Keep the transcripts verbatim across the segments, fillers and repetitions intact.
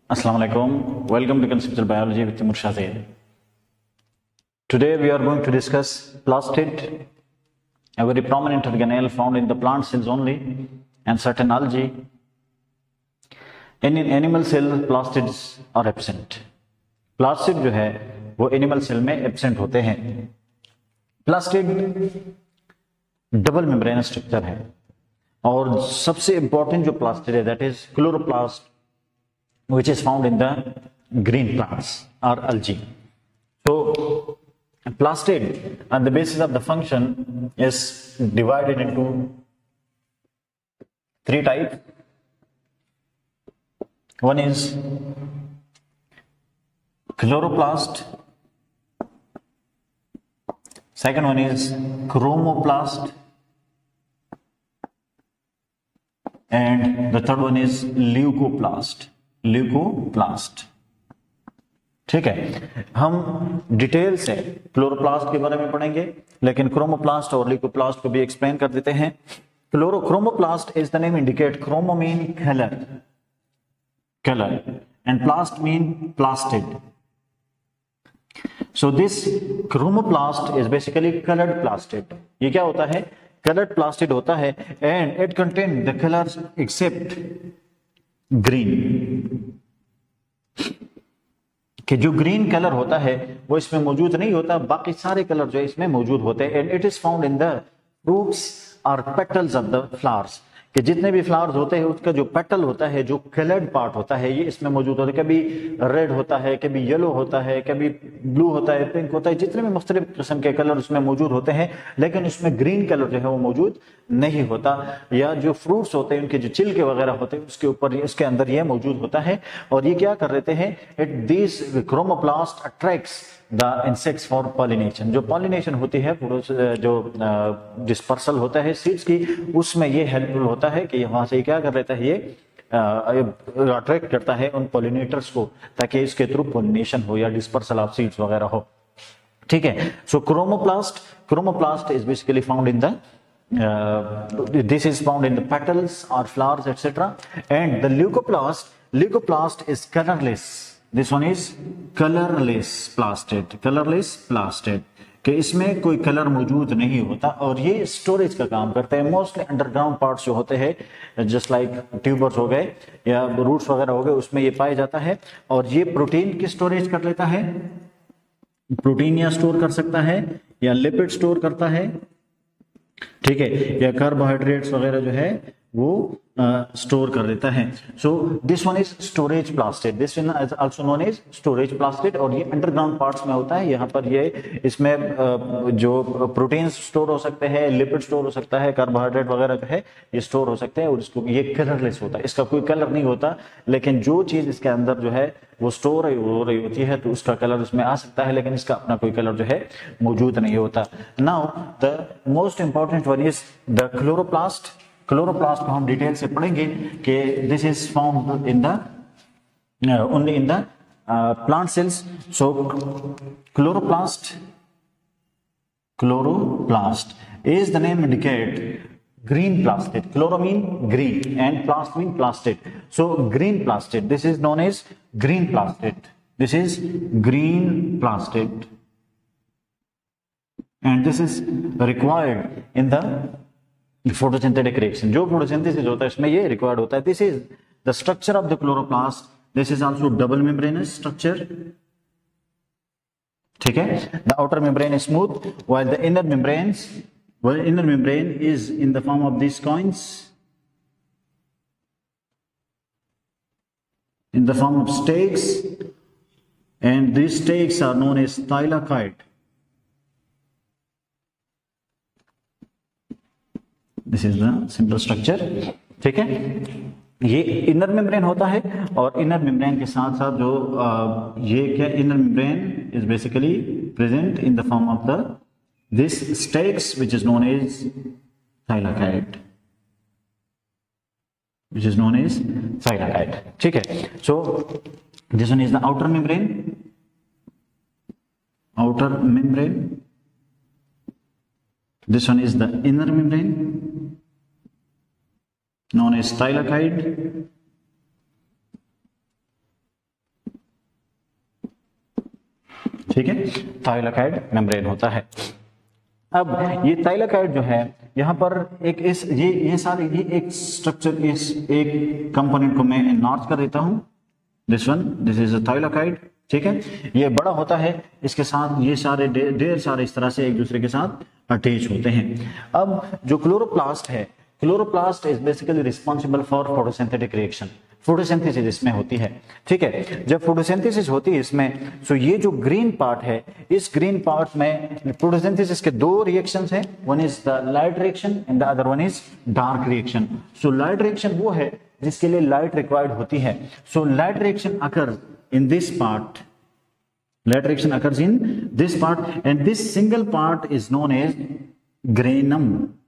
Assalamu alaikum. Welcome to Conceptual Biology with Timur Shazid. Today we are going to discuss plastid, a very prominent organelle found in the plant cells only and certain algae. In animal cell plastids are absent. Plastid जो है वो animal cell में absent होते हैं. Plastid double membrane structure है और सबसे important जो plastid है that is chloroplast, which is found in the green plants or algae. So plastid on the basis of the function is divided into three types. One is chloroplast, second one is chromoplast, and the third one is leucoplast. Leucoplast. ठीक है, हम detail से chloroplast के बारे में पढ़ेंगे, लेकिन chromoplast और ल्यूकोप्लास्ट को भी एक्सप्लेन कर देते हैं. Chloro chromoplast is the name indicate. Chromo mean colour colour and plast mean plastid. So this chromoplast is basically coloured plastid. ये क्या होता है? कलर्ड प्लास्टिड होता है and it contain the colours except green. कि जो ग्रीन कलर होता है वो इसमें मौजूद नहीं होता, बाकी सारे कलर जो है इसमें मौजूद होते हैं. And it is found in the fruits और पेटल्स ऑफ द फ्लावर्स. कि जितने भी फ्लावर्स होते हैं उसका जो पेटल होता है, जो कलर्ड पार्ट होता है, ये इसमें मौजूद होता है. कभी रेड होता है, कभी येलो होता है, कभी ब्लू होता है, पिंक होता है, जितने भी मुख्तलिफ किस्म के कलर उसमें मौजूद होते हैं, लेकिन उसमें ग्रीन कलर जो है वो मौजूद नहीं होता. या जो फ्रूट्स होते हैं उनके जो छिलके वगैरह होते हैं उसके ऊपर इसके अंदर ये मौजूद होता है. और ये क्या कर देते हैं? It this chromoplast attracts the insects for pollination. जो पॉलिनेशन होती है, जो डिस्पर्सल होता है सीड्स की, उसमें ये हेल्पफुल होता है कि वहां से क्या कर लेता है, ये अट्रैक्ट करता है उन पॉलिनेटर्स को, ताकि इसके थ्रू पॉलिनेशन हो या डिस्पर्सल ऑफ सीड्स वगैरह हो. ठीक है. So chromoplast chromoplast is basically found in the Uh, this is found in the petals or flowers, et cetera. And the leucoplast, leucoplast is colorless. This one is colorless plastid. Colorless plastid. कि इसमें कोई colour मौजूद नहीं होता और ये storage का काम करते हैं. मोस्टली अंडरग्राउंड पार्ट्स जो होते हैं, जस्ट लाइक ट्यूबर्स हो गए या रूट्स वगैरह हो गए, उसमें ये पाया जाता है. और ये प्रोटीन की स्टोरेज कर लेता है. प्रोटीन या स्टोर कर सकता है या लिपिड स्टोर करता है. ठीक है. या कार्बोहाइड्रेट्स वगैरह जो है वो स्टोर कर देता है. So this one is storage plastid. This one is also known as storage plastid. और ये अंडरग्राउंड पार्ट्स में होता है. यहाँ पर ये इसमें uh, जो प्रोटीन स्टोर हो सकते हैं, लिपिड स्टोर हो सकता है, कार्बोहाइड्रेट वगैरह जो है ये स्टोर हो सकते हैं. और इसको ये कलरलेस होता है, इसका कोई कलर नहीं होता, लेकिन जो चीज इसके अंदर जो है वो स्टोर हो रही होती है तो उसका कलर उसमें आ सकता है, लेकिन इसका अपना कोई कलर जो है मौजूद नहीं होता. Now the most important one is the chloroplast. Chloroplast को हम डिटेल से पढ़ेंगे कि this is found in the only in the plant cells. So chloroplast chloroplast is the name indicate green plastid. Chloro mean green and plast mean plastid. So green plastid, this is known as green plastid. This is green plastid and this is required in the photosynthetic reaction. जो photosynthesis होता है इसमें ये required होता है. This is the structure of the chloroplast. This is also double membranous structure. ठीक है. The outer membrane is smooth while the inner membranes Well, inner membrane is in the form of these coins, in the form of stakes, and these stakes are known as thylakoid. This is the simple structure. ठीक है. ये inner membrane होता है और inner membrane के साथ साथ जो आ, ये क्या inner membrane is basically present in the form of the this stakes which is known as thylakoid, which is known as thylakoid. ठीक है. So this one is the outer membrane, outer membrane. This one is the inner membrane known as thylakoid. ठीक है, थाइलाकाइड membrane होता है। अब ये थाइलाकाइड जो है यहाँ पर एक इस ये ये सारे ये एक स्ट्रक्चर, इस एक कंपोनेंट को मैं नॉर्थ कर देता हूं, this one, this is a thylakoid, ठीक है। ये बड़ा होता है, इसके साथ ये सारे ढेर सारे इस तरह से एक दूसरे के साथ अटैच होते हैं। अब जो क्लोरोप्लास्ट है, chloroplast is basically responsible for photosynthetic reaction, photosynthesis इसमें होती है, ठीक है। जब फोटोसिंथेसिस होती है इसमें, तो ये जो ग्रीन पार्ट है, इस ग्रीन पार्ट में फोटोसिंथेसिस के दो रिएक्शंस हैं, one is the light reaction and the other one is dark reaction. So light reaction वो है जिसके लिए लाइट रिक्वायर्ड होती है। So light reaction occurs in this part, light reaction occurs in this part, and this single part is known as granum,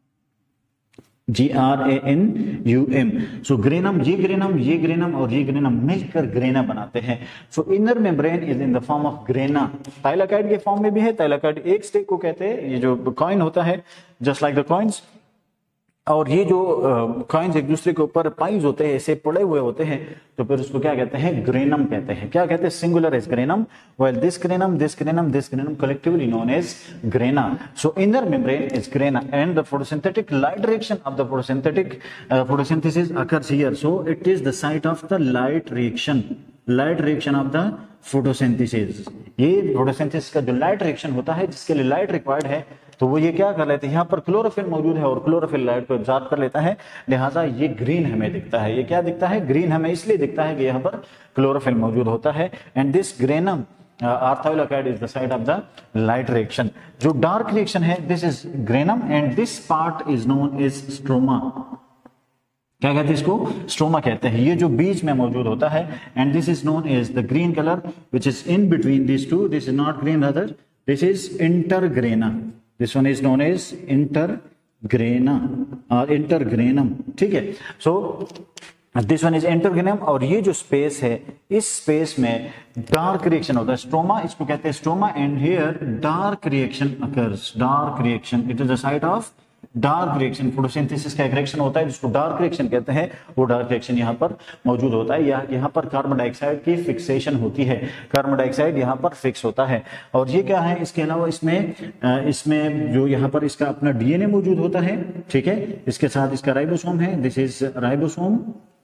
G R A N U M. So granum, ये granum, ये granum और ये granum मिलकर grana बनाते हैं। So inner membrane is in the form of grana. थाइलाकाइड के form में भी है। थाइलाकाइड एक स्टिक को कहते हैं, ये जो कॉइन होता है, just like the coins, और ये जो कॉइन्स एक दूसरे के ऊपर पाइज होते हैं, ऐसे पड़े हुए होते हैं, तो फिर उसको क्या कहते हैं, ग्रेनम कहते हैं। क्या कहते हैं, singular is granum, while this granum, this granum, this granum collectively known as grana. So inner membrane is grana and the photosynthetic light direction of the photosynthetic photosynthesis occurs here. So it is the site of the light reaction, light reaction of the photosynthesis. ये photosynthesis का जो light reaction होता है, जिसके लिए light required है, तो वो ये क्या कर लेते हैं, यहाँ पर क्लोरोफिल मौजूद है और क्लोरोफिल लाइट को एब्जॉर्ब कर लेता है, लिहाजा ये ग्रीन हमें दिखता है। ये क्या दिखता है, ग्रीन हमें इसलिए दिखता है कि यहाँ पर क्लोरोफिल मौजूद होता है। And this granum thylakoid is the site of the light reaction. जो डार्क रिएक्शन है, this is granum and this part is known is stroma. क्या कहते हैं इसको, स्ट्रोमा कहते हैं। ये जो बीच में मौजूद होता है, and this is known as the green colour which is in between this two. This is not green, other this is intergrana. This one is known as intergrana or intergranum, ठीक है। So this one is intergranum, और ये जो space है, इस space में dark reaction होता है, स्ट्रोमा इसको कहते हैं, stroma, and here dark reaction occurs, dark reaction, it is the site of dark reaction. Photosynthesis का एक रिएक्शन होता है जिसको डार्क रिएक्शन कहते हैं, वो डार्क रिएक्शन यहाँ पर मौजूद होता है। या यहाँ पर कार्बन डाइऑक्साइड की फिक्सेशन होती है, कार्बन डाइऑक्साइड यहाँ पर फिक्स होता है। और ये क्या है, इसके अलावा इसमें इसमें जो यहाँ पर इसका अपना डीएनए मौजूद होता है, ठीक है, इसके साथ इसका राइबोसोम है, this is ribosome,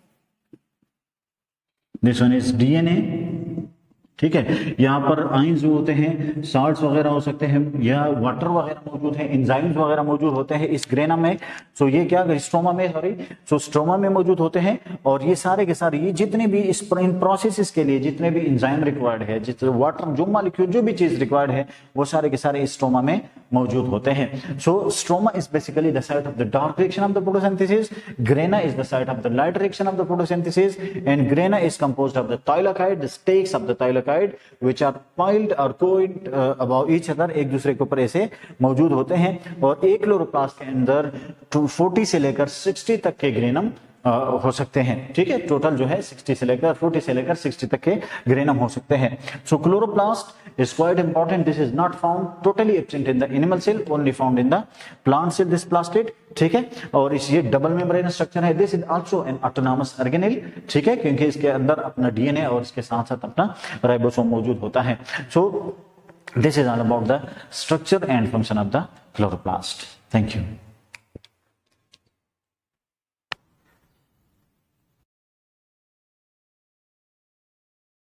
this one is DNA, ठीक है। यहाँ पर आइंस जो होते हैं, साल्ट्स वगैरह हो सकते हैं, या वाटर वगैरह मौजूद है, एंजाइम्स वगैरह मौजूद होते हैं इस ग्रेना में। सो ये क्या, स्ट्रोमा में, सॉरी, सो स्ट्रोमा में मौजूद होते हैं। और ये सारे के सारे, ये जितने भी इस इन प्रोसेसेस के लिए जितने भी एंजाइम रिक्वायर्ड है, जितने वाटर, जो मॉलिक्यूल, जो भी चीज रिक्वायर्ड है, वो सारे के सारे इस स्ट्रोमा में मौजूद होते हैं। So stroma is basically the site of the dark reaction of the photosynthesis, grana is the site of the light reaction of the photosynthesis, and grana is composed of the thylakoid, the stacks of the thylakoid which are piled or coiled uh, above each other, एक दूसरे के ऊपर ऐसे मौजूद होते हैं। और एक क्लोरोप्लास्ट के अंदर चालीस से लेकर साठ तक के ग्रेनम Uh, हो सकते हैं, ठीक है। टोटल जो है साठ से लेकर चालीस से लेकर साठ तक के ग्रेनम हो सकते हैं। So chloroplast is quite important, this is not found totally absent in the animal cell, only found in the plant cell, this plastid, ठीक है। और इस ये डबल मेम्ब्रेन स्ट्रक्चर है, this is also an autonomous organelle, ठीक है, क्योंकि इसके अंदर अपना डीएनए और इसके साथ साथ अपना राइबोसोम मौजूद होता है। So this is all about the structure and function of the chloroplast. Thank you.